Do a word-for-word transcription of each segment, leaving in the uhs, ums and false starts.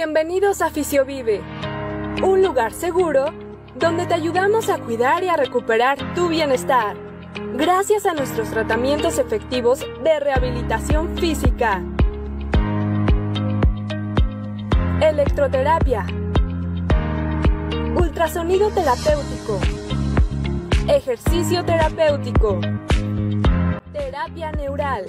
Bienvenidos a Fisiovive, un lugar seguro donde te ayudamos a cuidar y a recuperar tu bienestar, gracias a nuestros tratamientos efectivos de rehabilitación física, electroterapia, ultrasonido terapéutico, ejercicio terapéutico, terapia neural,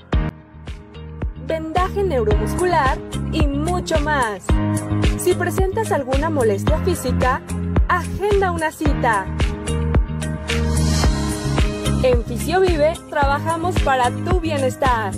vendaje neuromuscular y mucho más. Si presentas alguna molestia física, agenda una cita. En Fisiovive trabajamos para tu bienestar.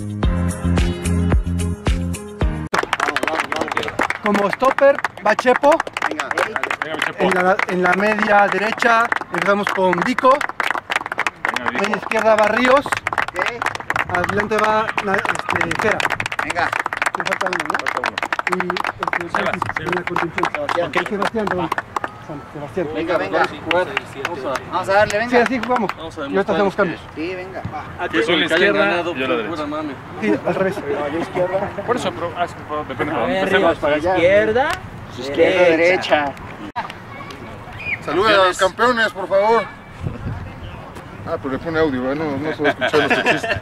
Como stopper va Chepo. En la, en la media derecha empezamos con Vico. Media izquierda va Ríos. Adelante va este, Jera. Venga. Me falta uno, ¿no? Falta uno. Y este, Sebas, en la contención. Sebastián. Okay. Sebastián, perdón. Sebastián. Venga, venga. Vamos a, vamos a darle, venga. Sí, así jugamos. Vamos a y ahorita hacemos cambios. Sí, venga. Aquí soy la izquierda, yo la derecha. Sí, al revés. Por eso, pero ah, es que depende de dónde Ríos empecemos. para izquierda, Izquierda, derecha. Saluden a los campeones, por favor. Ah, pero le pone audio, ¿eh? no, no se va a escuchar nuestro chiste.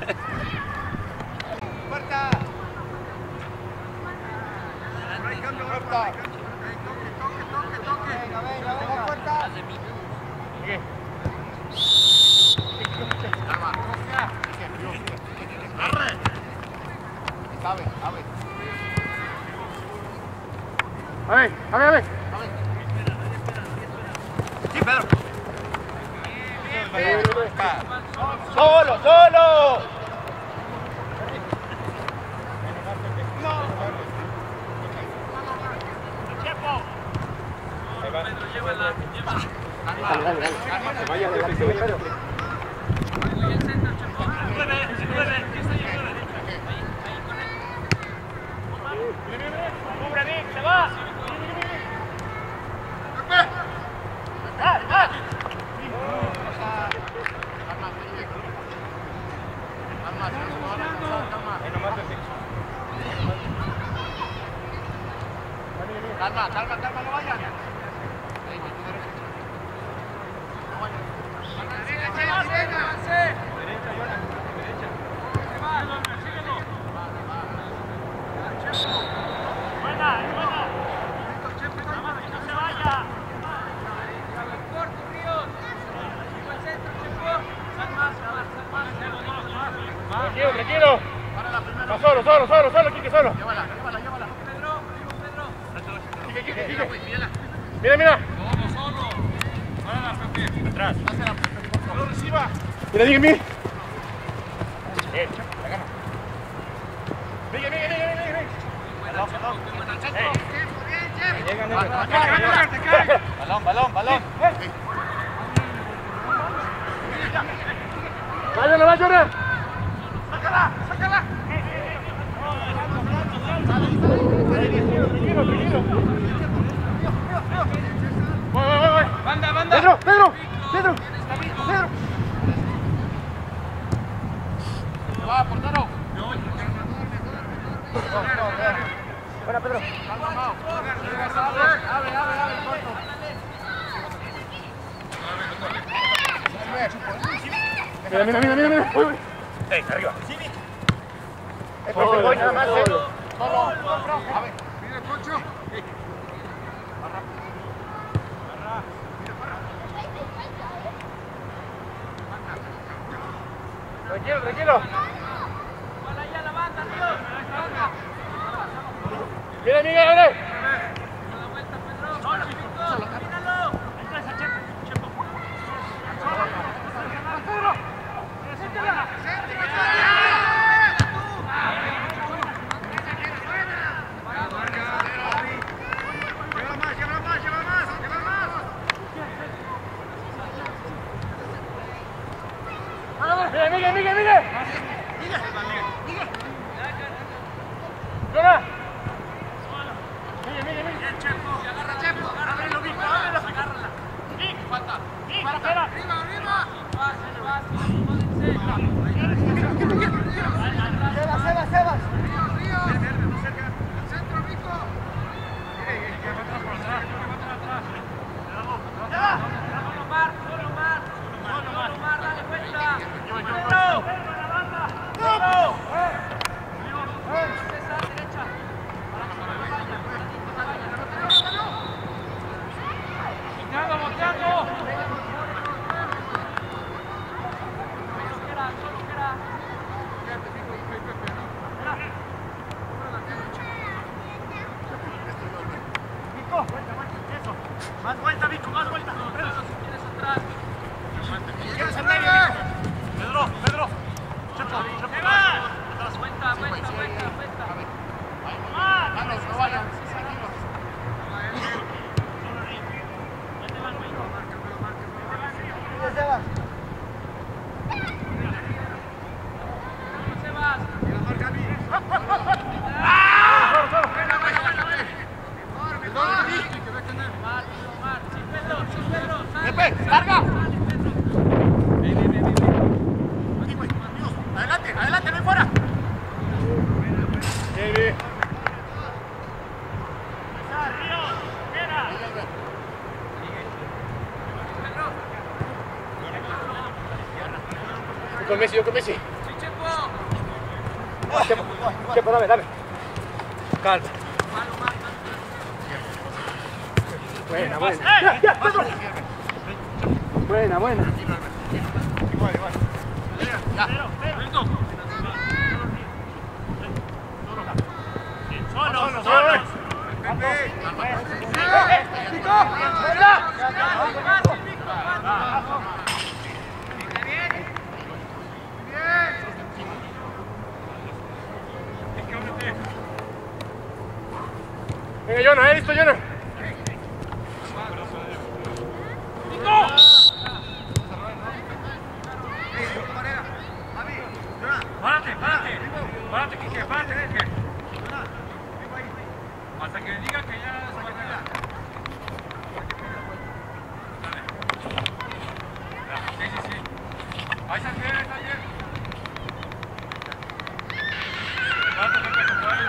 A ver, a ver, a ver. Sí, Pedro. Solo, solo. Calma, calma, calma, no vayan. Tranquilo, tranquilo. No, solo, solo, solo, solo, Quique, solo. Llévala, llévala, llévala. Quique, Quique, Quique. Mira, mira. Solo, solo. Para Pepe. Atrás. No reciba. Mira, dígame. Eh, la gana. Miguel, Miguel, Miguel, Miguel. Balón, balón, balón. Váyalo, va a llorar. Sácala, sácala. Tranquilo, tranquilo. Voy, voy, voy, voy. Banda, banda. Pedro, Pedro, Pedro, Pedro. Se va, portero. Buena, Pedro. Abre, abre, abre, corto. Mira, mira, mira, mira, mira. Voy, voy. Ey, arriba. Eh, profe, voy nada más, eh. Solo, solo. A ver. Mira, Poncho. Tranquilo, tranquilo. Mira, Miguel, abre. Mira, Miguel, Miguel, Miguel. Llora. Miguel, Miguel, Miguel. Agarra, Chepo. Ábrelo, Vico, ábrelo. Agárrala. Vic, falta. Vic, para, para. Arriba, arriba. Sebas, Sebas, Sebas. Río, Río. Al centro, Vico. Más vuelta, Vico, más vuelta. Pedro, si quieres atrás. ¿Quieres en medio? Pedro, Pedro. Chepo, Chepo. ¿Qué va? Vuelta, vuelta, vuelta, vuelta. ¡Más! ¡Vamos, no vayan! Pepe, larga. Adelante, adelante, ven fuera. Yo con Messi, yo con Messi. Chepo, Chepo, dame, dame. Calma. Buena, buena. Ya, ya, Pedro. Buena, buena. Igual, igual. Ya. Solo, solo. Venga, Jonah, eh, listo, Jonah. Párate, párate. Párate, Quique, párate, Quique. Hasta que diga que ya se va a quedar. Sí, sí, sí. Ahí está bien, está bien. Párate, Pepe, con todo.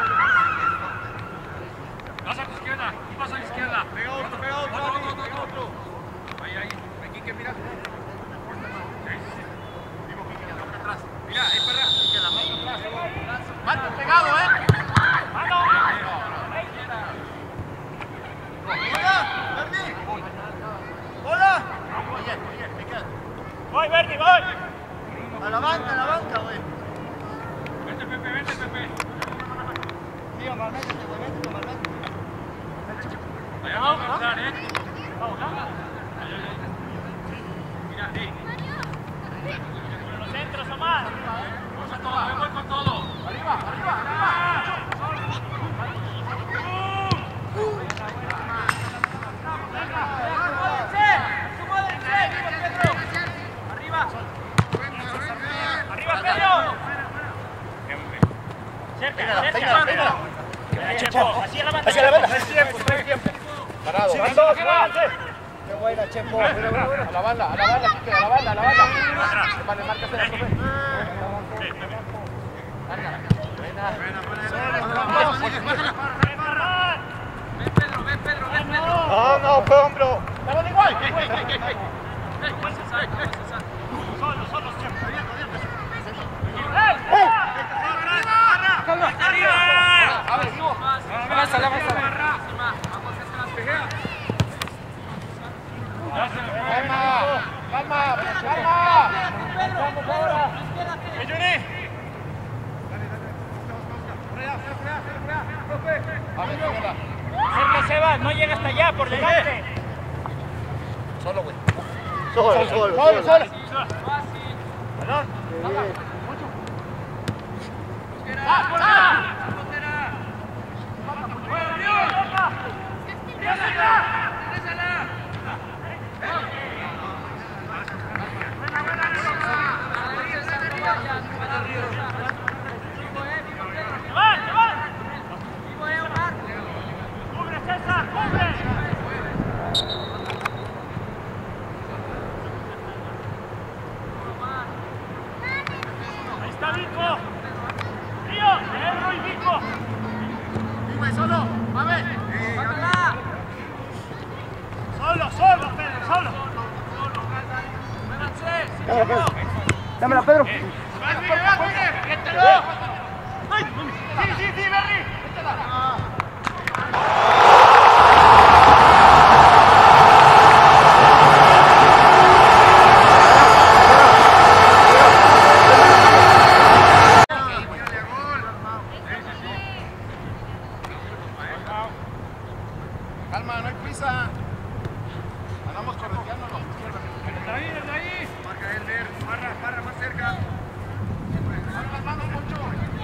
Vas a tu izquierda, un paso a la izquierda. Pega otro, pega otro, otro, otro, otro, otro. Ahí, ahí. Ven, Quique, mira. Sí, sí, sí. Vivo, Quique, la boca atrás. Mira, ahí para atrás. Quique, la mano atrás. Marco, pegado, ¿eh? ¡Mano! ¡Hola! ¡Verdi! ¡Hola! Oye, oye, me quedo. ¡Voy, Verdi, voy! A la banca, a la banca, güey. Vente, Pepe, vente, Pepe. Sí, Omar, métete, güey, métete, Omar, métete. Allá vamos a entrar, ¿eh? Vamos, vamos. Mira, sí. Los centros, Omar. Vamos a todo, voy con todo. Arriba, arriba, arriba. Cerca, cerca, cerca. Chepo, hacia la banda. Hacia la banda. Tres tiempos, tres tiempos. Parado. Qué buena, Chepo. A la banda, a la banda, Quique, a la banda, a la banda. Vale, márcate la profe. Ven, Pedro, ven, Pedro, ven, Pedro. No, no, fue hombro. Estamos igual. Solo, solo, Chepo. ¡Eh! ¡Arriba! A ver, sigo. Avanza, avanza. Calma, calma, calma. Vamos ahora. ¡Eh, Johnny! Cerca, Sebas, no llega hasta allá, por delante. Solo, güey. Solo, solo, solo. Solo. Perdón. ¡Ah, fuera! Ahí está Vico. Tío, Pedro y Vico. Vivo, solo. A ver. Solo, solo, Pedro, solo. Dámela, Pedro. ¡Sí, sí, sí, Berry! Calma, no hay prisa. Andamos correteándolo. Desde ahí, desde ahí. Marca Elmer, barra, barra más cerca. Barra las manos, Poncho.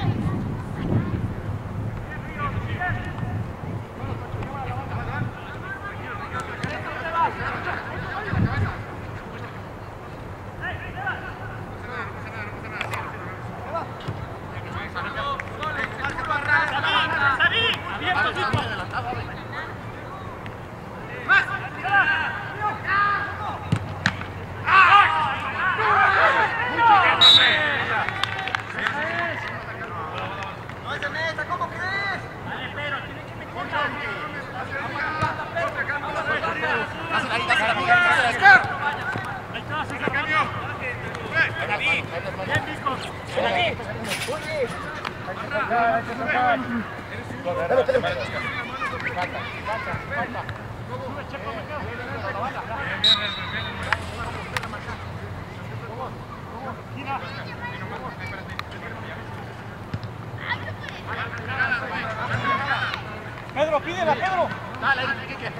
Pedro, pídela, Pedro. Dale, Quique.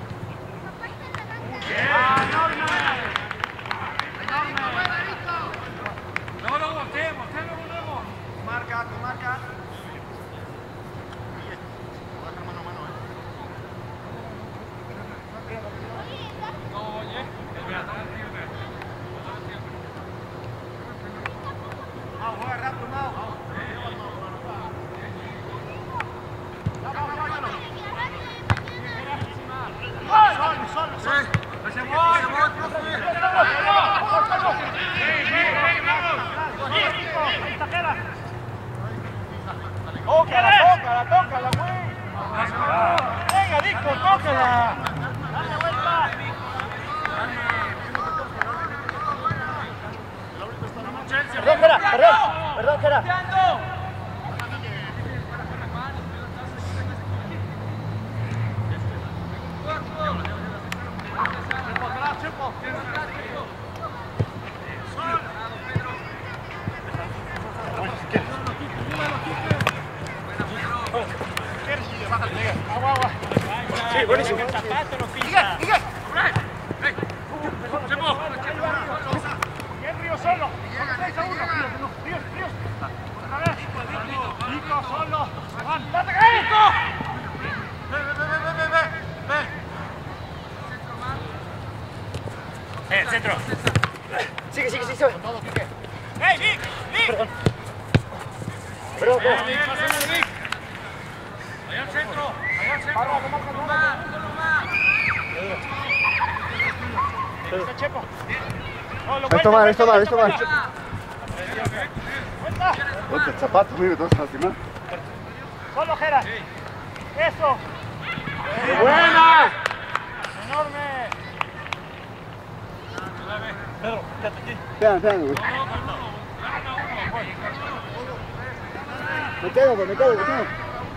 No lo volteemos, no lo volvemos. Marca, tu marca. No, oye, el Beatriz Silver. Mau, juega rápido, Mau. Solo, solo, solo. Tócala, tócala, tócala, güey. Venga, Dico, tócala. Dale vuelta. Perdón, Jera, perdón, perdón, Jera. Sí, buenísimo. El zapato no pisa. Sigue, sigue. Bien, Río solo. seis a uno. Ríos, Ríos. Otra vez. Nico solo. Juan, date Nico. Ve, ve, ve, ve, ve, ve, ve. Eh, centro. Sigue, sigue, sigue. ¡Ey, Vic! ¡Vic! Perdón. Perdón, Vic, pásale, Vic. Allá al centro. Allá al centro. Uno más, uno más. Está Chepo. Esto mal, esto mal, esto mal. Vuelta. Ponte el zapato, mire, te vas a lastimar. Solo, Jera. Eso. ¡Buena! Enorme. Pedro, quédate aquí. Vean, vean, güey. Me quedo, güey, me quedo, me quedo.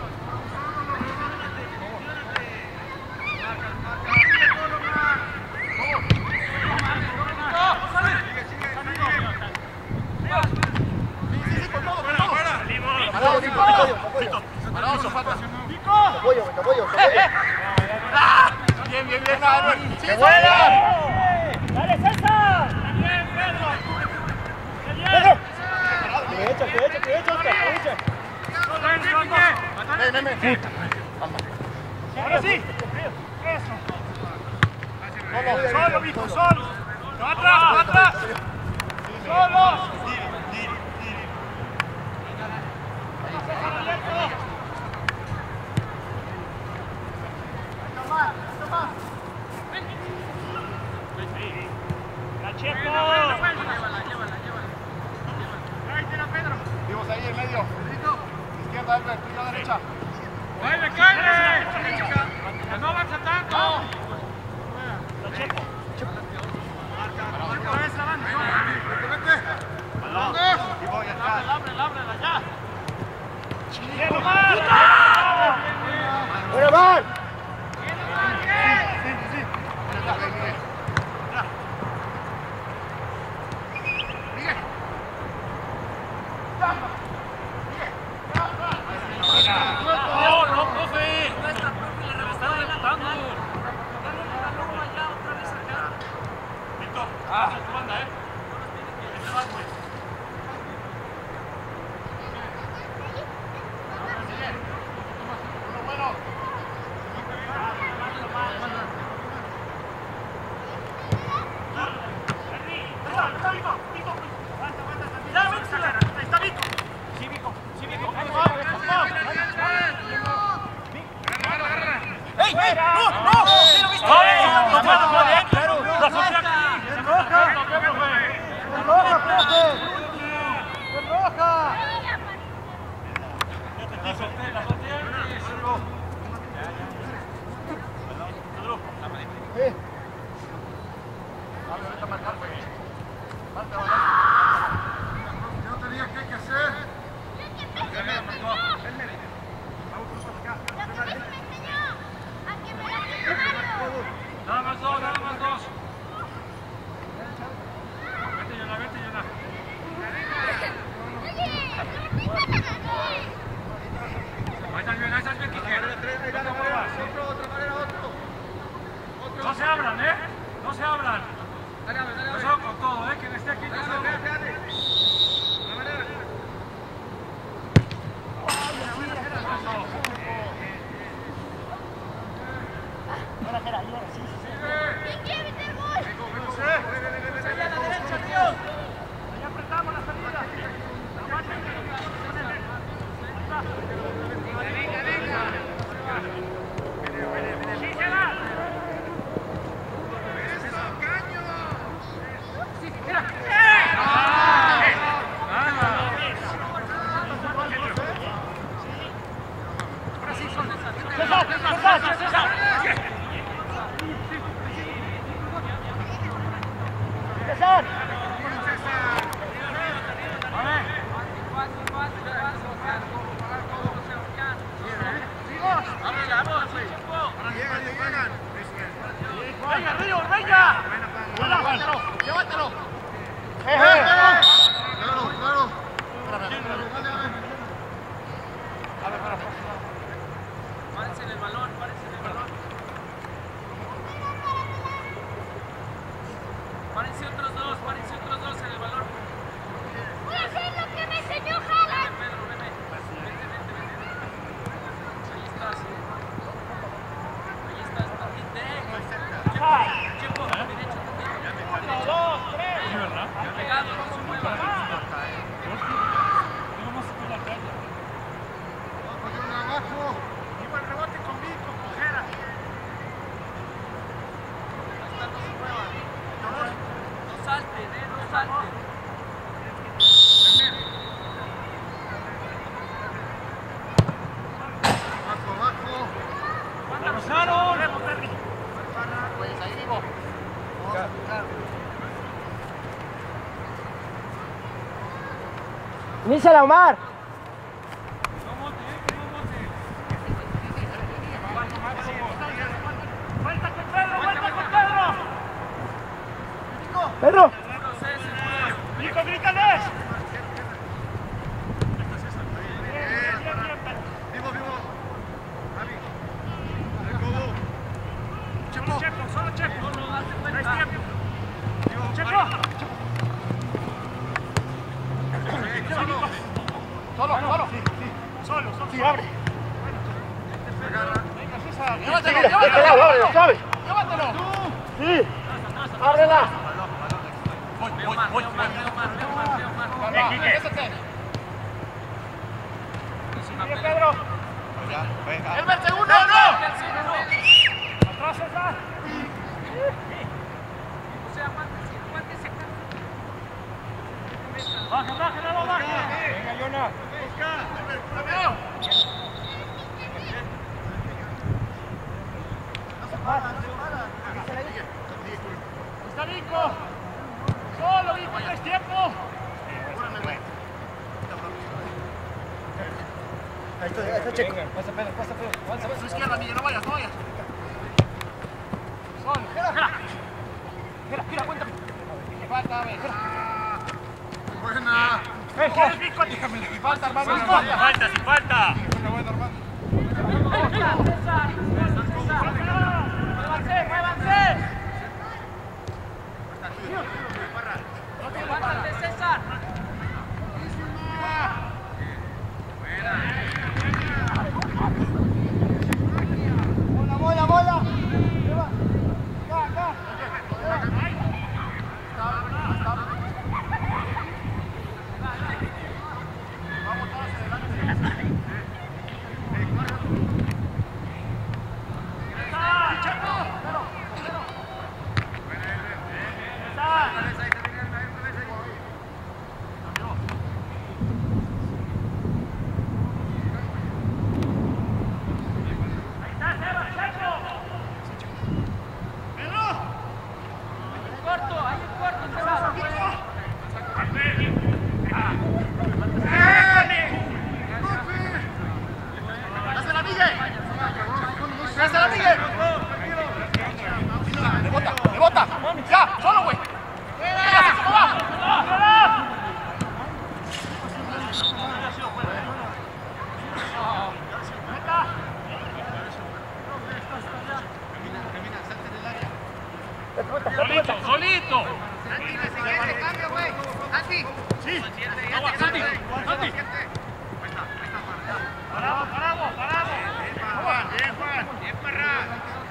Parado, Zapata. ¡Nico! Apoyo, te apoyo, te apoyo. Bien, bien, bien, Manuel. ¡Qué buena! ¡Dale, César! ¡Bien, Pedro! ¡Pedro! Derecha, derecha, derecha, derecha. Ven, ven, ven. ¡Ahora sí! ¡Eso! ¡Solo, solo, mijo, solo! ¡No atrás, no atrás! ¡Solo! Vimos ahí en medio. Izquierda, Albert, tú y yo derecha. ¡Mueve, cae! ¡No avanza tanto! Marca, marca. Vete, vete. No se abran, ¿eh? No se abran. Eso con todo, ¿eh? Quien esté aquí, que se ¡Iníciala, Omar! ¡Pedro! ¡Nico, grítales! Vivo, vivo. Chepo, Chepo, solo Chepo. No hay tiempo. Chepo. Solo, solo. Sí, sí. Solo, solo. Sí, abre. Venga, César. Llévatelo, Este lado, llévatelo. ábrelo, ¿sabes? Llévatelo. Sí. Ábrela. Voy, voy, voy, voy. Ven, Quique. Bien, Pedro. ¡El segundo, no! Atrás, César. Baja, baja, no, baja. Venga, Jonah. Está Vico. Solo, Vico, no es tiempo. Ahí está, ahí está Checo. Pasa, Pedro, pasa, Pedro. Avanza, A su izquierda, Miguel, no vayas, no vayas. Solo. Gira. Gira, gira, cuéntame. ¿Qué falta, a ver? Buena. Eh, ¿quieres Vico? Déjame. Si falta, hermano, Sin si falta, falta. sin falta. Buena, buena, hermano. César, César, muévanse, muévanse. Levántate, César. Bola, bola, bola. Acá, acá. Vamos todos adelante. Solito, solito. Cambio, güey. Santi. Sí. Agua, Santi. Santi. Paramos, paramos, paramos. Bien, Juan. Bien, Juan. Bien, Parra.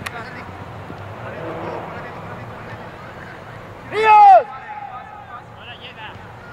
¡Ríos! Ahora llega.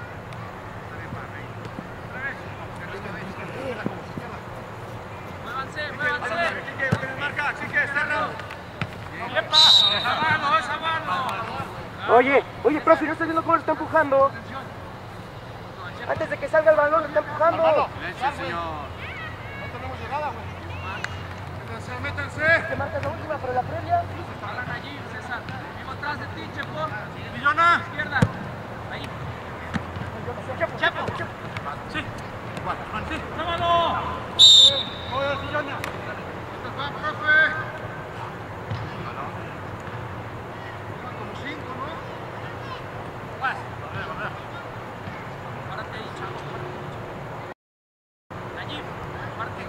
Muévanse, muévanse. Marca, Chique, cerra. ¡Epa! ¡Esa mano, esa mano! Oye, oye, profe, ¿no estás viendo cómo lo está empujando? Antes de que salga el balón, lo está empujando. Silencio, señor. No tenemos llegada, güey. Métanse, métanse. ¿Te marcas la última, pero la previa? Hablan allí, César. Vivo atrás de ti, Chepo. Villona. Izquierda. Ahí. Chepo. Sí. Sí. ¡Sábalo! Joder, Villona. Va, profe. Como cinco, ¿no? Vas. Párate ahí, chavo. Allí. Párate.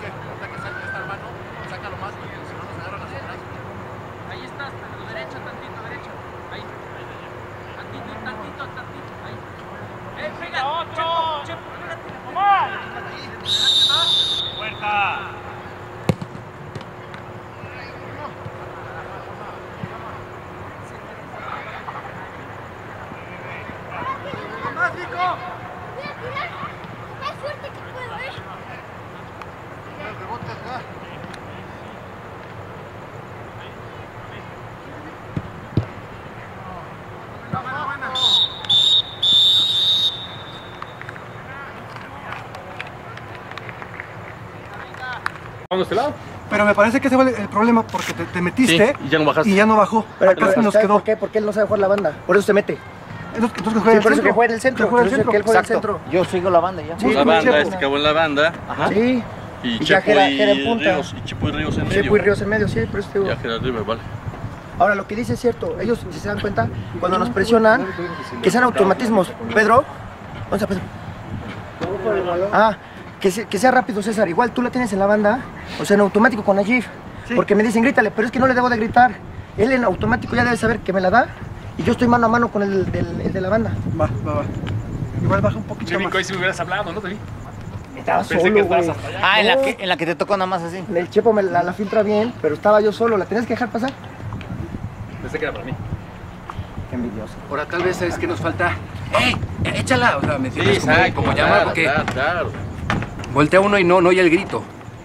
Ahí estás, pero derecha, tantito, derecha. Ahí. Tantito, tantito, tantito. Ahí. ¡Eh, pega! ¡Otro! Chepo, Chepo, pégate. ¡Omar! ¡Puerta! ¡Más, Nico! Voy a tirar lo más fuerte que puedo, ¿eh? El rebote acá. Buena, buena. ¿Vamos de este lado? Pero me parece que ese fue el, el problema porque te, te metiste Sí, y ya no bajaste. y ya no bajó. Pero Acá se nos ¿sabes quedó. por qué? Porque él no sabe jugar la banda. Por eso se mete. Entonces, entonces que Sí, juegue por el eso que centro. juega en el centro. Que juegue Por el eso centro. que él juega en el Exacto. centro. Yo sigo la banda ya. Sí, La con banda, Chepo. este acabó en la banda. Ajá. Sí. Y Y ya Chepo Jera- y Jera en punta. Ríos. Y Chepo y Ríos en medio. Chepo y Ríos en medio, sí, por eso te digo. Ya Jera arriba, vale. Ahora, lo que dice es cierto. Ellos, si se dan cuenta, cuando nos presionan, que sean automatismos. Pedro, ¿dónde está Pedro? Ah, que, se- que sea rápido, César. Igual tú la tienes en la banda, o sea, en automático con Najif. Porque me dicen, grítale, pero es que no le debo de gritar. Él en automático ya debe saber que me la da y yo estoy mano a mano con el, del- el de la banda. Va, va, va. Igual baja un poquito Yo vi más. que hoy si me hubieras hablado, ¿no te vi? Estaba Pensé solo, que estabas güey. hasta allá. Ah, en la, No. que, en la que te tocó nada más así. El Chepo me la, la filtra bien, pero estaba yo solo. ¿La tenías que dejar pasar? Pensé que era para mí. Qué envidioso. Ahora tal vez es que nos falta. ¡Ey! Échala, o sea, me Sí, entiendes como, exacto, como claro, llamar, porque claro, claro. voltea uno y no, no oye el grito.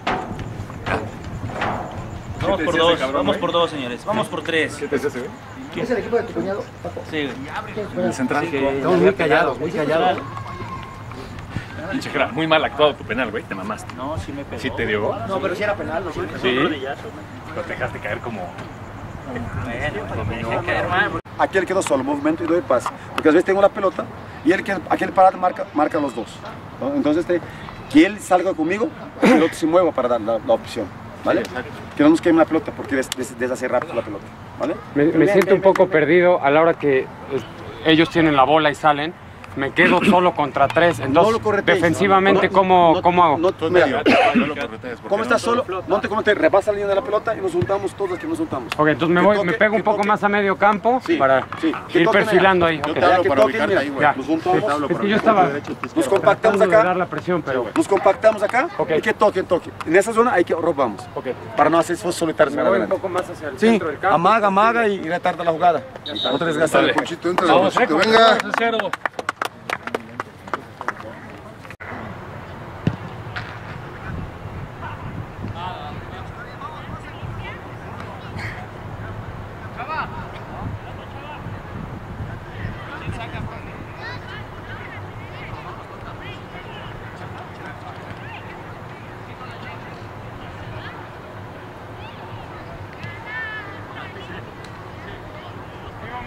Vamos por dos, vamos por dos, señores. Vamos por tres. ¿Qué te decía ese, güey? ¿Es el equipo de tu cuñado, Paco? Sí, El central. Estamos muy callados, muy callados. Pinche Jera, muy mal actuado tu penal, güey. Te mamaste. no, sí me pegó. ¿Sí te dio? No, pero sí era penal, ¿no? Sí. Pero te dejaste caer como... Bueno, me dejé caer mal. Aquí él quedó solo, movimiento y doy pase. Porque a veces tengo la pelota y él, aquel parado marca, marca los dos. ¿no? Entonces, este, que él salga conmigo y el otro se mueva para dar la, la opción. ¿Vale? Que no nos quede una pelota porque des, des, deshace rápido la pelota. ¿Vale? Me, me siento un poco perdido a la hora que es, ellos tienen la bola y salen. Me quedo solo contra tres. Entonces, No lo corretees, defensivamente, no, no, ¿cómo, no, ¿cómo hago? No, mira, No lo corretees, porque ¿cómo estás no- solo? No te comete, rebasa la línea de la pelota y nos juntamos todos que nos juntamos. Ok, entonces me Que voy, toque, me pego un que poco toque. más a medio campo Sí, para sí, que ir toque, perfilando ahí. Yo ok. te hablo que para toquen, ubicarte mira. ahí, güey. Ya. Nos juntamos, Te hablo Es para que yo ubicarte estaba de derecha a tu nos izquierda. compactamos tratando de acá, dar la presión, pero... nos compactamos acá Ok. y que toque, toque. En esa zona hay que robamos, Ok. para no hacer esos solitarios Me para voy un adelante. poco más hacia el Sí, centro del campo. amaga, amaga y, y retarda la jugada. No te desgastes. Dale, Ponchito, entra, Vamos, Ponchito, Eco, venga. dos a cero.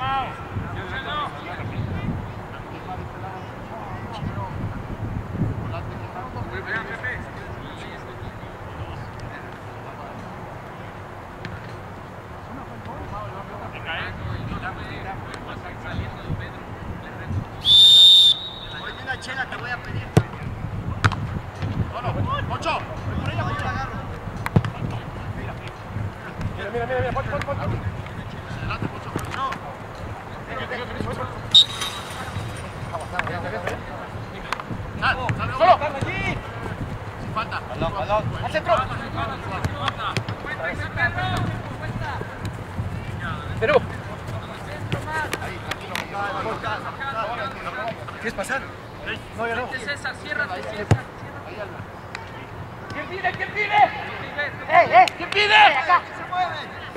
Oye, una chela te voy a pedir. Solo, Pocho. Por ella voy a agarro. Mira, mira, mira, mira, Pocho, Pocho, Pocho. Adelante, Pocho, Pocho. ¡Solo! Sin falta. Balón, balón. ¡Al centro! Perú. ¿Quieres pasar? No, ya no. César, cierra, cierra. ¿Quién pide? ¿Quién pide? ¡Eh, eh! ¿Quién pide? Acá. Se mueve.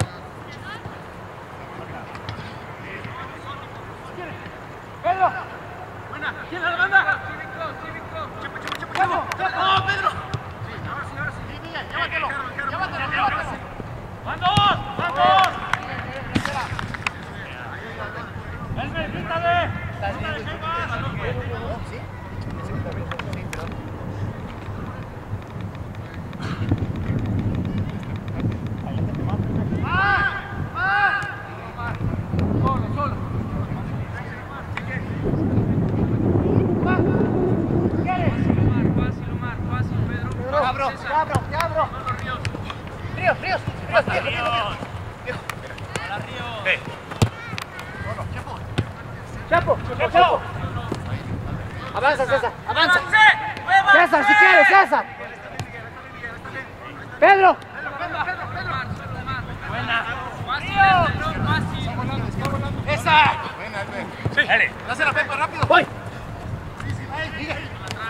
Pedro. Buena. ¿Quién la banda? Cívico, cívico. Chepo, chepo, chepo, chepo. ¡No, Pedro! Sí, ahora sí, ahora sí. Sí, Miguel, llévatelo. Llévatelo, llévatelo. ¡Van dos! ¡Van dos! ¡Elmer, grítale! ¡Grítale, ¿qué más? ¿Sí? Cabro, cabro, cabro. Ríos, Ríos, Ríos, Ríos. Ve. Chapo, Chapo, Chapo. Avanza, César, avanza. ¡Mueva! César, si quieres, César. Pedro. Buena. Fácil, fácil. ¡Esa! Buena, Albert. Sí, dale. Dásela, Pepa, rápido. Voy. Sí, sí, ahí, Miguel.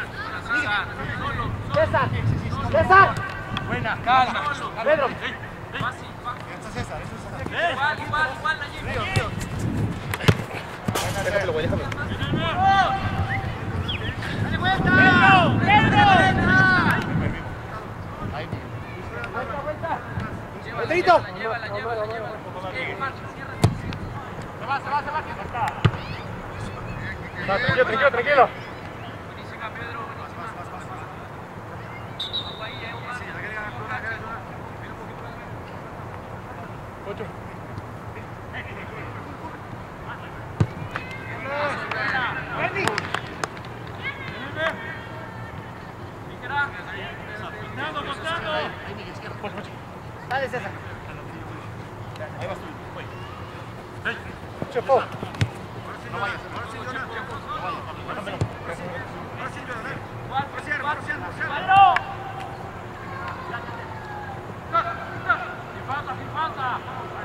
César. César. Buena, calma. Pedro. Fácil, fácil. Esta es César, esta es César. Igual, igual, igual, allí. Ríos, Ríos. Déjamelo, güey, déjame. ¡Dale vuelta! ¡Pedro! Pedrito. Llévala, llévala, llévala. Eh, marcha, cierra. Se va, se va, se va. Tranquilo, tranquilo, tranquilo. Buenísima, Pedro, buenísima. Agua ahí, eh, Omar. Ocho. Dale, César. Ahí vas tú. Chapo. No vayas. Ahora sí, Jonah. No vayas. Déjamelo. Ahora sí, Jonah. Rociar, rociar, rociar. Sin falta, sin falta.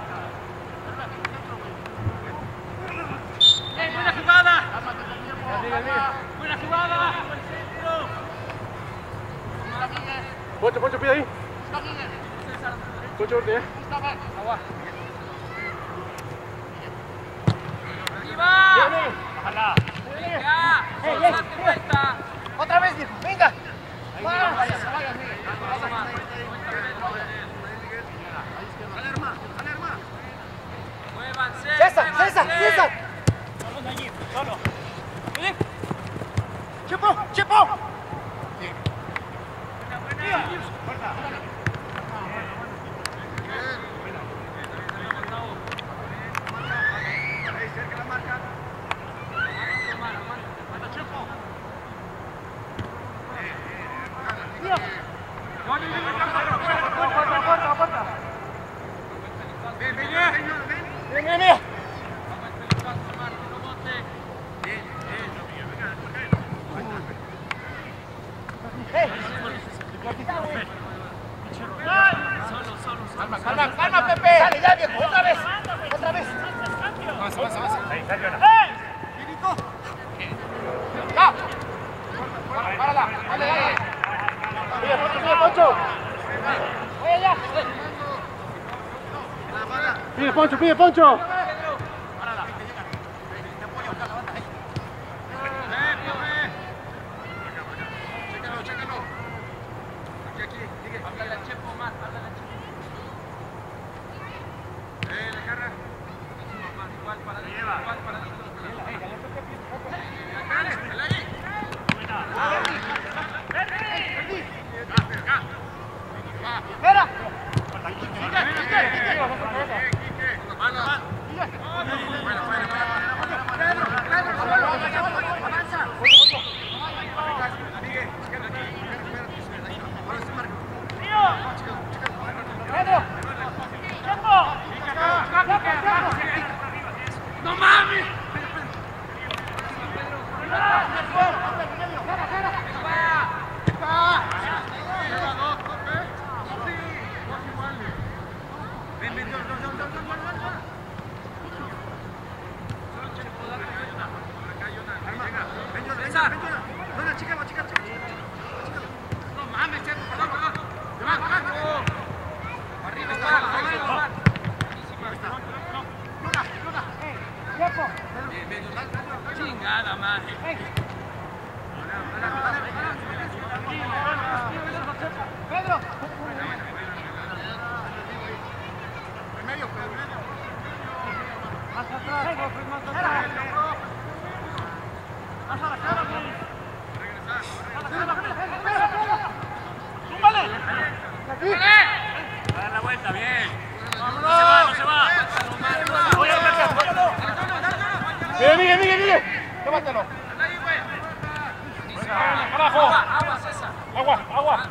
¡Eh, buena jugada! ¡Buena jugada! Pocho, Pocho, pide ahí. Pocho, orte, eh. Agua. ¡Arriba! Bájala. ¡Venga! ¡Solo date vuelta! Otra vez, viejo. Venga. Vaya, vaya, vaya, Miguel. Dale, hermano, dale, hermano. ¡Muévanse! César, muévanse. César, César. Vamos allí, solo. Chepo, Chepo. Ahí, cerca la marca. Ven, ven, ven, ven, ven, ven. Calma, calma, calma, Pepe. Dale, ya, viejo. Otra vez. Otra vez. Avanza, avanza, avanza. Ahí está, Jonah. Quirito. Ya. Párala. Dale, dale. Pide, Poncho, pide, Poncho. Oye, ya. Pide Poncho, pide Poncho. Chécalo, chécalo. Aquí, aquí, sigue. Háblale al Chepo, Omar, háblale al Chepo. Eh, la carra. Buenísimo, Omar, igual. ¡No mames! Chingada madre. Pedro. En medio, Pedro. Más atrás, profe, más atrás. Más a la cara, güey. Regresar. A la cara, ¡súmale! ¡Aquí! A dar la vuelta, bien. No se va, no se va. Voy a marcar. Mire, mire, mire, mire. Tómatelo. Abajo. Agua, César. Agua, agua.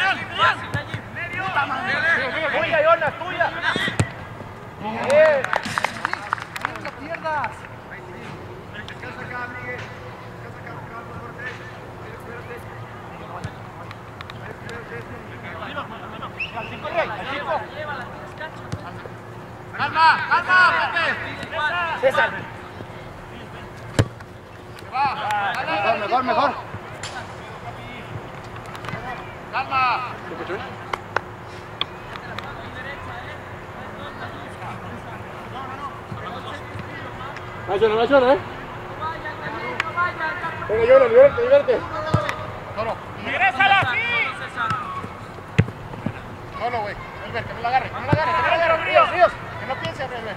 Tuya, Jonas, tuya. Bien. No la pierdas. Descansa acá, Miguel. Descansa acá, calma, fuerte. Calma, calma, Pepe. César. Mejor, mejor, mejor. Calma. Vaya, no vaya, ¿eh? Venga, Jonas, liberte, liberte. Solo. ¡Regrésala, sí! Solo, güey. Elber, que no la agarre, que no la agarre, que no la agarre, Ríos, Ríos. Que no piense, Elber.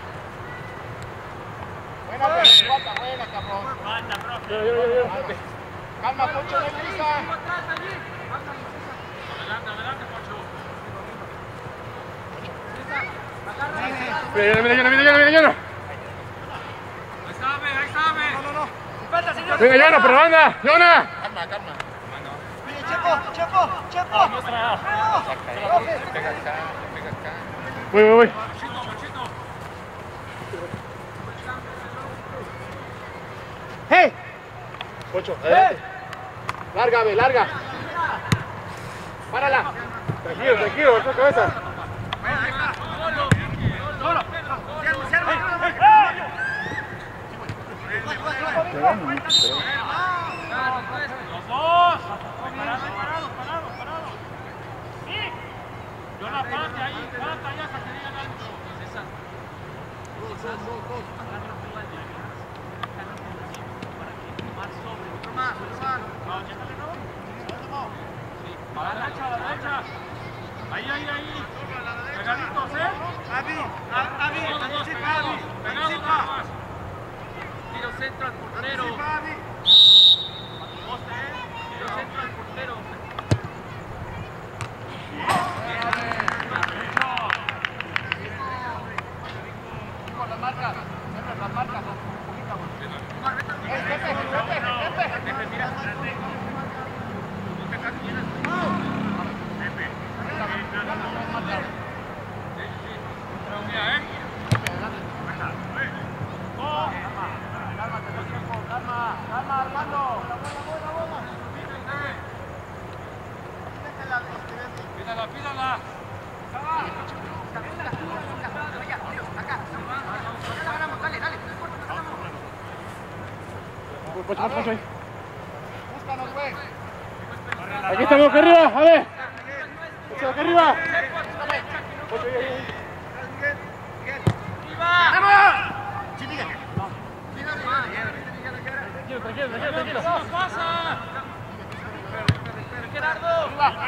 Buena, pues, guata, buena, cabrón. Guata, profe. Calma, Pocho, no hay prisa. Adelante, adelante, Pocho. Mira, mira, mira, mira, mira, mira. Ahí sabe, ahí sabe. No, no, no. Falta, señor. Venga, Jonas, por la banda. Jonas. Calma, calma. Oye, Chepo, Chepo, Chepo. Muestra. Pega acá, pega acá. Voy, voy, voy. ¡Hey! Pocho, adelante. Larga, ve, larga. Párala. Tranquilo, tranquilo, baja cabeza. Solo. Los dos. Parados, parados, parados, parados. Sí. Yo la parte ahí, pata allá hasta que digan algo. César. Dos, dos, dos, dos. Otro más, otro más. No, chécale, ¿no? Sí. A la derecha, a la derecha. Ahí, ahí, ahí. Pegaditos, ¿eh? Abi, Abi, participa, Abi. Pegados nada más. Tiro centro al portero. Participa, Abi. Tiro centro al portero. Con las marcas. Siempre las marcas. Pepe, Pepe, Pepe. Pepe, mira. Calma, calma, Armando. Pídala, pídala. Pocho, pocho, ahí. Búscanos, güey. Aquí estamos, acá arriba, a ver. Pocho, acá arriba. Pocho, ahí, ahí. ¡Vamos! Tranquilo, tranquilo, tranquilo, tranquilo. ¿Qué pasa? Gerardo.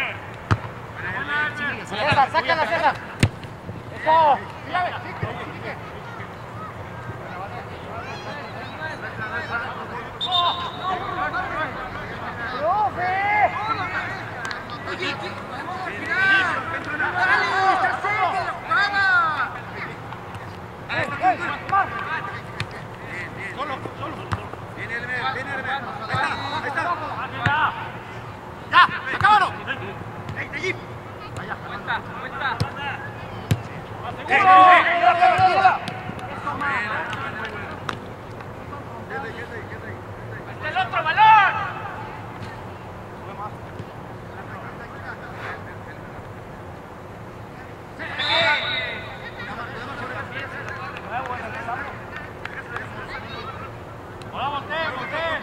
César, sácala, César. Eso. Sigue, sigue. ¡El otro balón! ¡Hola, voltea, voltea!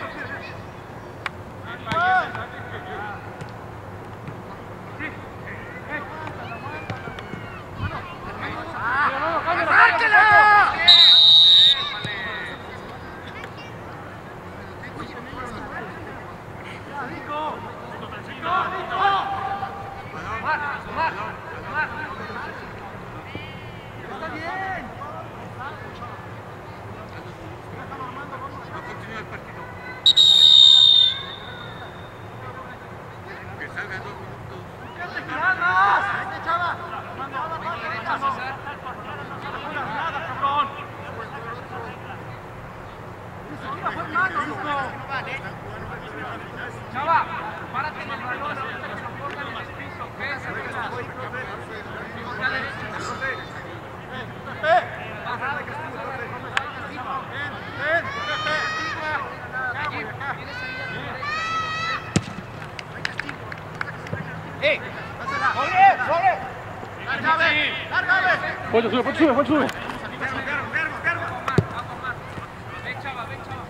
Chava, párate en el balón, no te transportan en el piso, ¿qué? A derecha. ¡Eh! ¡Sobre! ¡Sobre! ¡Lárgame! ¡Lárgame! Poncho, sube, Poncho, sube, Poncho, sube. Ven, Chava, ven, Chava.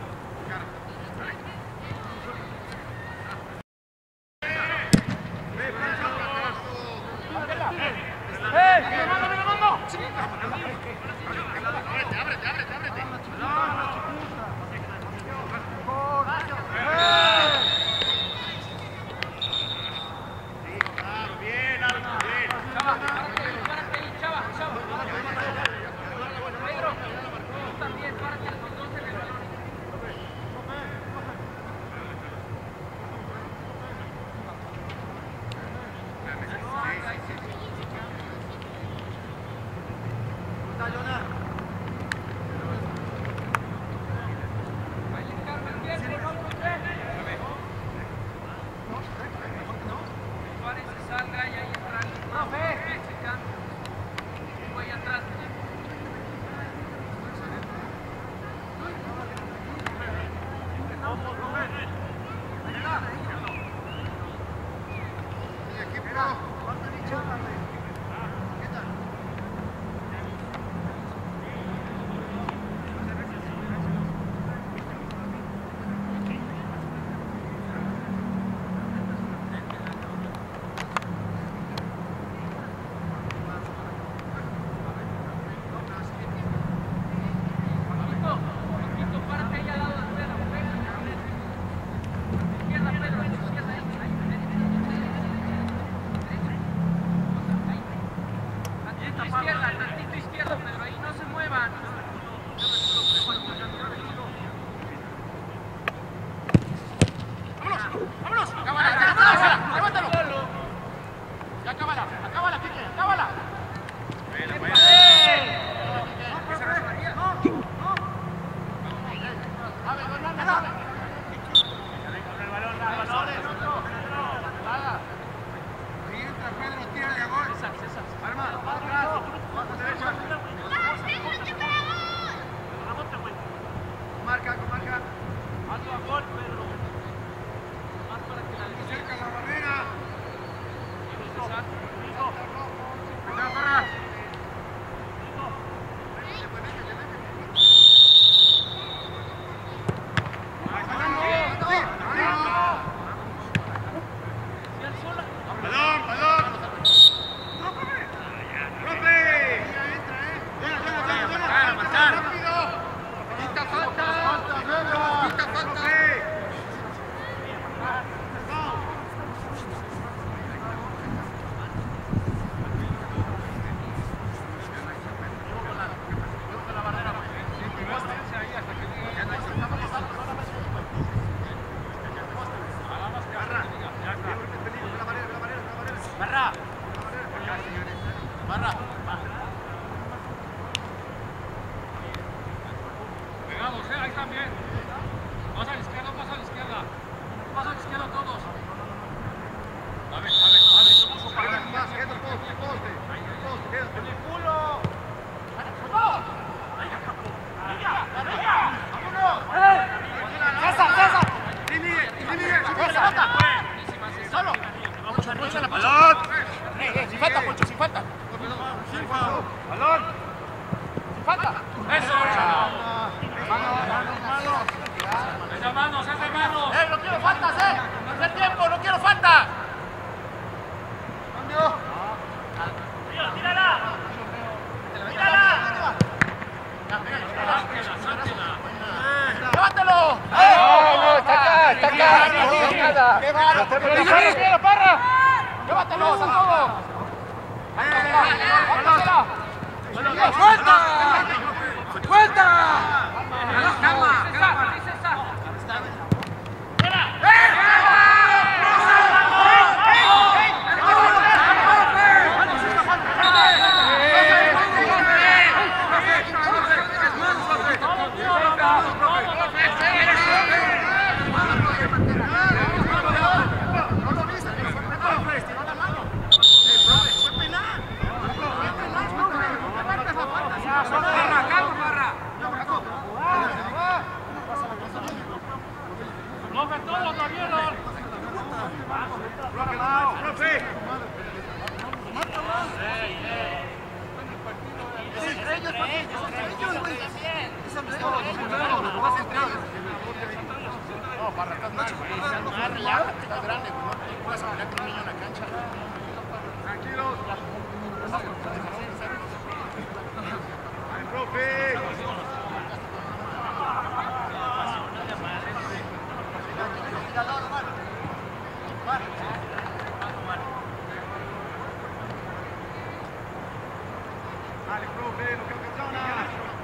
Más, todos, todos. ¡Llévatelo! ¡No, no! ¡Está acá! ¡Está acá! ¡Qué barra! ¡Parra! ¡Llévatelos a todos! ¡Suelta! ¡Suelta! No, para estás mal, relájate, estás grande, no puedes pelear con un niño en la cancha. Tranquilos. ¡Ay, profe! Dale, profe, no creo que sea nada.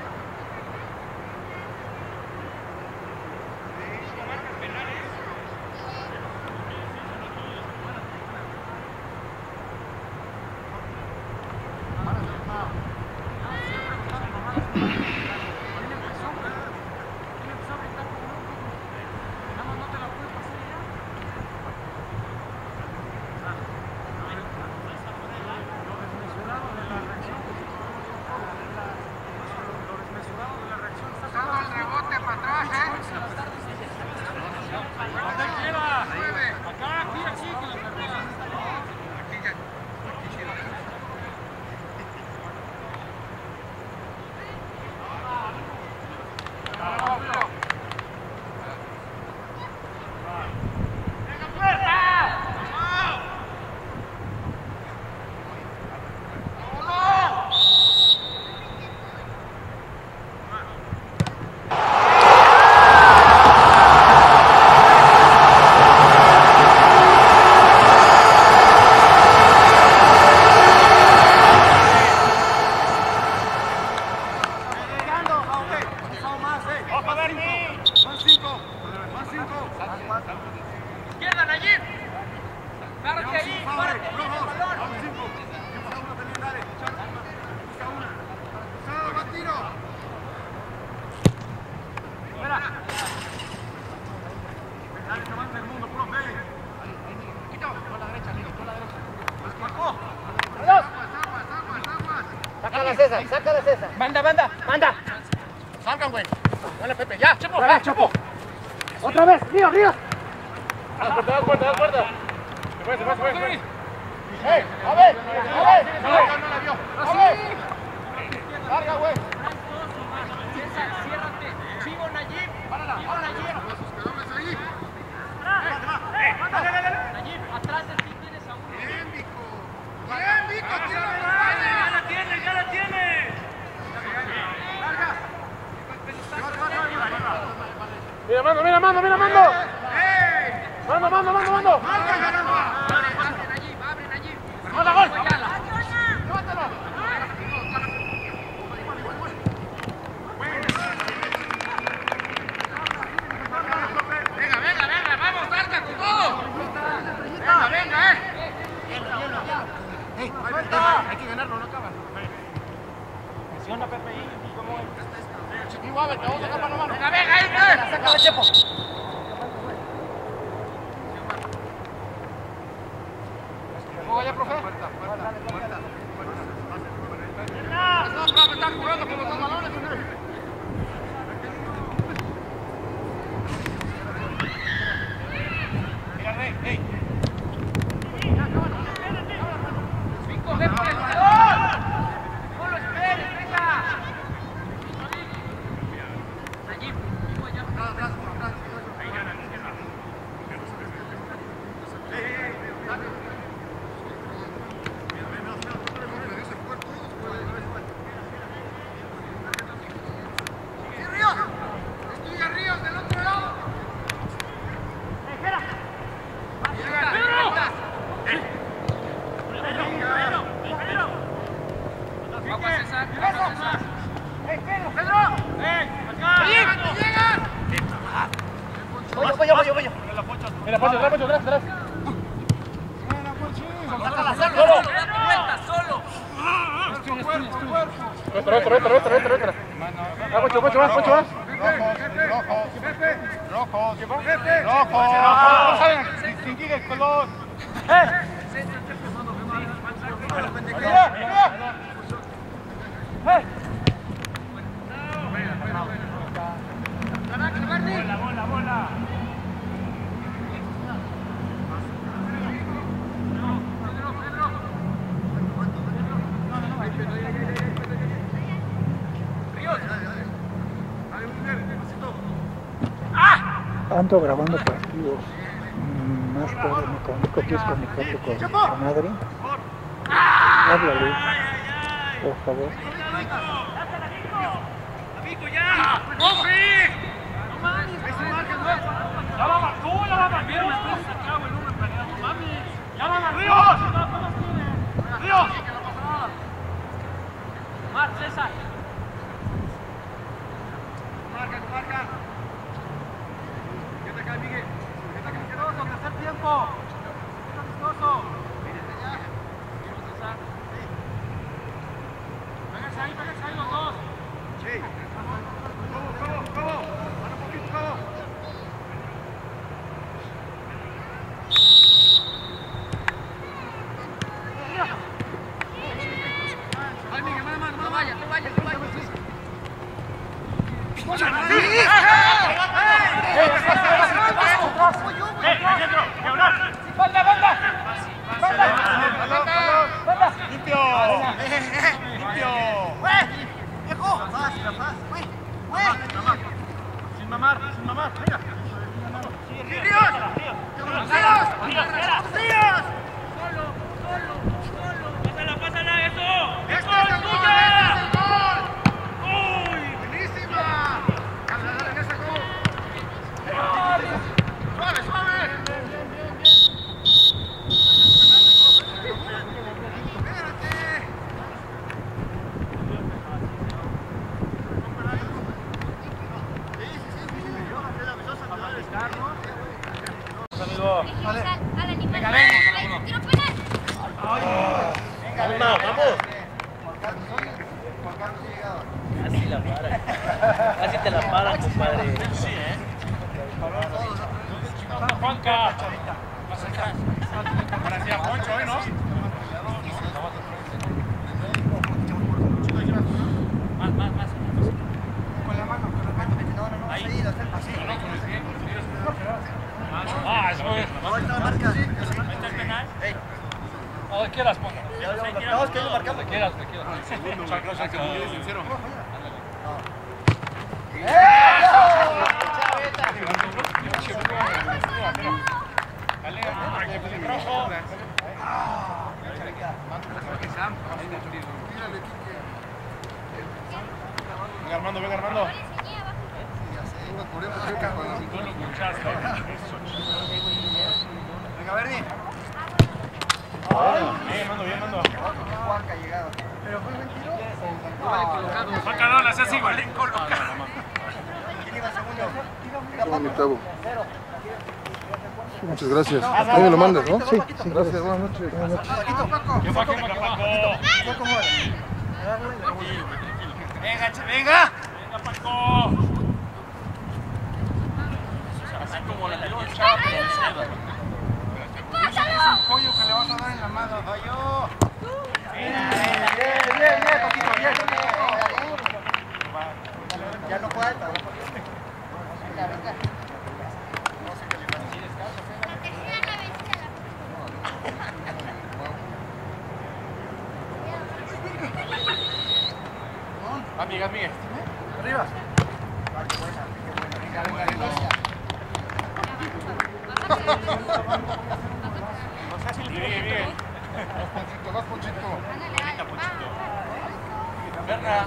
César, sácala César. Banda, banda, banda. Salgan, güey. Dale, Pepe, ya, Chepo. Otra vez, Chepo. Otra vez, Río, Río. ¡Das cuerda, das cuerda, das cuerda! ¡Se fue, se fue, se fue! ¡Ey! ¡A ver! ¡A ver! No la vio. ¡A ver! ¡Larga, güey! César, ciérrate. Chivo, Nayib. ¡Párala! Chivo, Nayib. ahí! Nayib, atrás de ti tienes a uno. ¡Bien, Vico! ¡Bien, Vico! ¡Ya la tienes, ya la tienes! ¡Larga! ¡Mira, mando, mira, mando, mira, mando! ¡Mando, mando, mando, mando! Abre, Nayib, abre, Nayib. ¡Manda, gol! ¡Llévatela! ¡Venga, venga, venga! ¡Vamos, Arca, con todo! ¡Venga, venga, eh! ¡Ey, hay que ganarlo, no acaba! Presiona, Pepe, y cómo es. Chiquillo, a ver, te vamos a sacar mano a mano. Venga, venga, ahí, sácala, Chepo. ¿Cómo vaya, profe? No, profe, están jugando con los dos balones. Mira, Rey, hey. Cinco, Pepe. No lo esperes, venga. Nayib, allá. Atrás, atrás, atrás. Mira, Poncho, atrás, Poncho, atrás, atrás. ¡Solo! ¡Solo! Retro, retro, retro, retro, retro, retro. Ah, Poncho, Poncho, vas, Poncho, vas. Rojo, rojo, rojo, rojo. ¿Saben distinguir el color? ¡Eh! ¡Mira, mira! ¡Eh! ¡Bola, bola, bola! Ando grabando partidos, mm, más tarde me comunico, ¿quieres comunicarte con tu madre? Háblale, por favor. ¡Ya va, tú ya va, bien, me estás sacando el uno planeado, mami. ¡Ya va, Ríos! ¡Ríos! Mar, César. Marca, marca. ¿Qué te cae, Miguel? ¿Qué te cae? Asqueroso, tercer tiempo. ¡Está amistoso! César. Péguense ahí, péguense ahí los dos. Sí. ¿Cómo, cómo, cómo? Para un poquito, cómo. Sin mamar, sin mamar, venga. ¡Ríos! ¡Ríos! ¡Ríos! ¡Solo, solo, solo! ¡Pásala, pásala, eso! ¡Eso es tuya! ¡Uy! ¡Buenísima! ¡Dale, dale, en ese gol! ¡Suave, suave! Amigo. Vale. Venga, venga. ¡Tiro penal! Venga, vamos. Casi la paran. Casi te la paran, compadre. Sí, ¿eh? Juanca. Parecía Poncho hoy, ¿no? Más, más, más. Con la mano, con la mano. No, no, no. Ahí. Así, no, no, con el pie. Ah, eso es. Ahí está la marca. Ahí está el penal. A donde quieras, ponga. No, es que lo marcamos. Donde quieras, donde quieras. Segundo, o sea, que muy sincero. Venga, Armando, venga, Armando. Venga, Berni. Bien, mando, bien, mando. Juanca ha llegado. Pero fue mentiroso. Juanca no, la hace así, igual. Colocado. ¿Quién iba segundo? Toma mi tabo. Muchas gracias. Ahí me lo mandas, ¿no? Sí, sí. Gracias, buenas noches. Buenas noches. ¿Qué fue, qué fue, Paco? ¡Venga, venga! Venga, Paco. Así como la tiró el Chapo y el Seba. ¡Es un pollo que le vas a dar en la mano, fallo. Bien, bien, bien, poquito, bien. Ya no falta. Venga, venga. Amigas, Miguel. Arriba. Venga, venga, venga. Bien, bien. Vas, Ponchito, vas, Ponchito. Venga, Ponchito. Berna.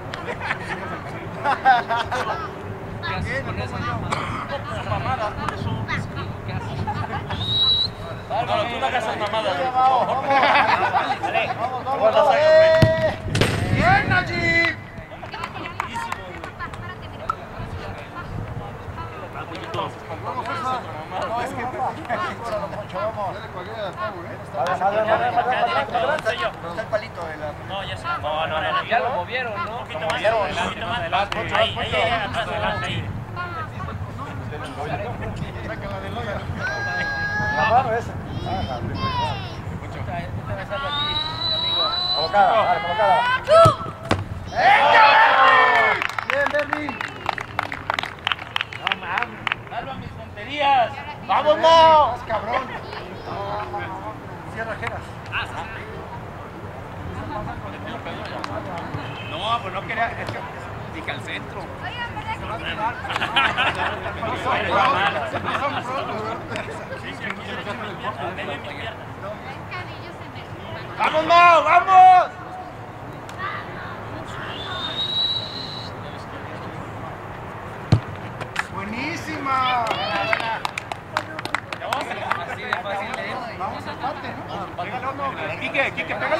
¿Qué haces con esa mamada? Son mamadas, por eso. ¿Qué haces? No, tú no hagas esas mamadas. Vamos, vamos. Dale. Vamos, vamos. Bien, Najib. No, es que Está el palito de la... No, ya se no, no, no, ya lo movieron, ¿no? Un poquito más, un poquito más adelante. Ahí, ahí, ahí, atrás, adelante, ahí. Sácala del hoyo. La mano esa. Colocada, dale, colocada. Bien, Bernie. No mames, salva mis tonterías. ¡Vámonos! Cabrón. Cierra Jeras. No, pues no quería. Dije al centro. ¡Vámonos! ¡Vamos! ¡Buenísima! Así de fácil es. Vamos al empate, ¿no? Pégale uno. Quique, Quique, pégale.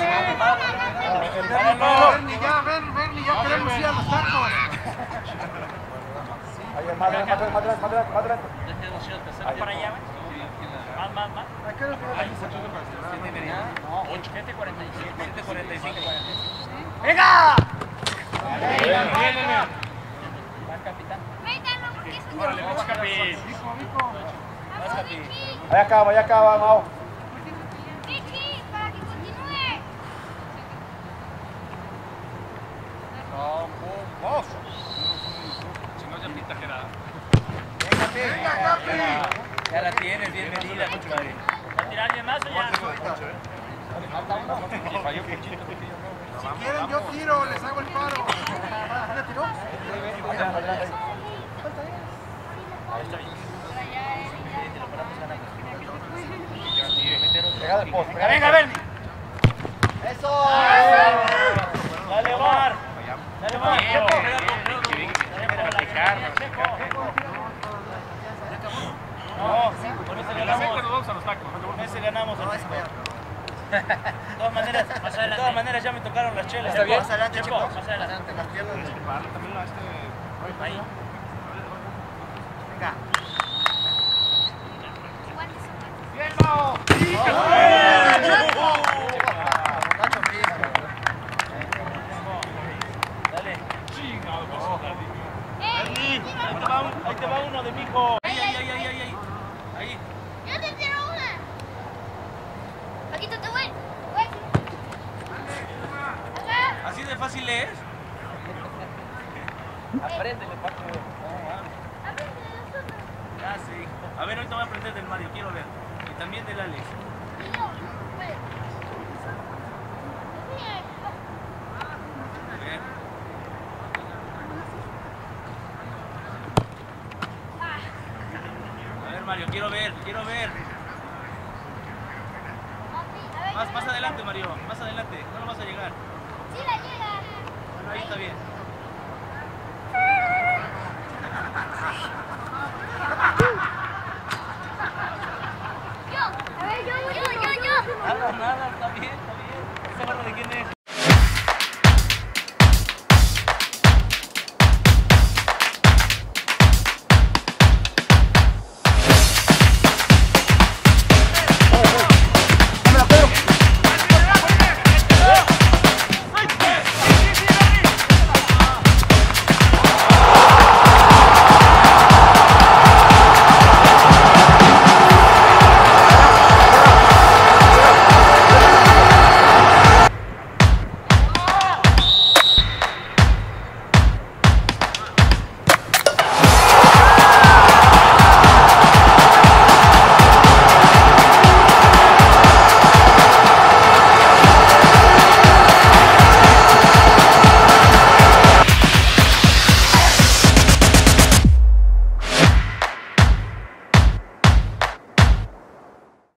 Bernie, ya, Bernie, Bernie, ya queremos ir a los tacos. Ahí, más atrás, más atrás, más atrás, más atrás, más atrás. Para allá, más, más, más. siete cuarenta y siete. siete cuarenta y cinco. ¡Venga! Vas, capitán. Métalo, porque es un Órale, vas, capi. Vas, Vicky. Ahí acaba, ahí acaba, Mao. Vicky, para que continúe. Vamos. Si no, ya pinta Gerard. ¡Venga, Capi! Ya la tienes bien medida, compadre. ¿Va a tirar alguien más o ya? Si quieren, yo tiro, les hago el paro. ¿Ya tiró? Pegada al poste. Venga, ven. ¡Eso! Dale, Omar. Dale, Omar. No, con ese ganamos. Con ese ganamos. De todas maneras, de todas maneras ya me tocaron las chelas. ¿Está bien? Más adelante, Chepo, Chepo. más adelante. Las piernas. Ahí. Venga. ¡Bien, Mao! Nacho Frisco. Dale. Ahí te va, un, ahí te va uno de mi hijo. Ahí, ahí, ahí, ahí, ahí. Ahí. Yo te tiro una. Paquito, te voy. Voy. Acá. Así de fácil es. Apréndele, Paco. Aprende de nosotros. Ah, sí. A ver, ahorita voy a aprender del Mario, quiero ver. Y también del Alex. Y yo, pues. Bien. A ver. A ver, Mario, quiero ver, quiero ver. Más, más adelante, Mario, más adelante. No lo vas a llegar. Sí la llega. Bueno, ahí está bien.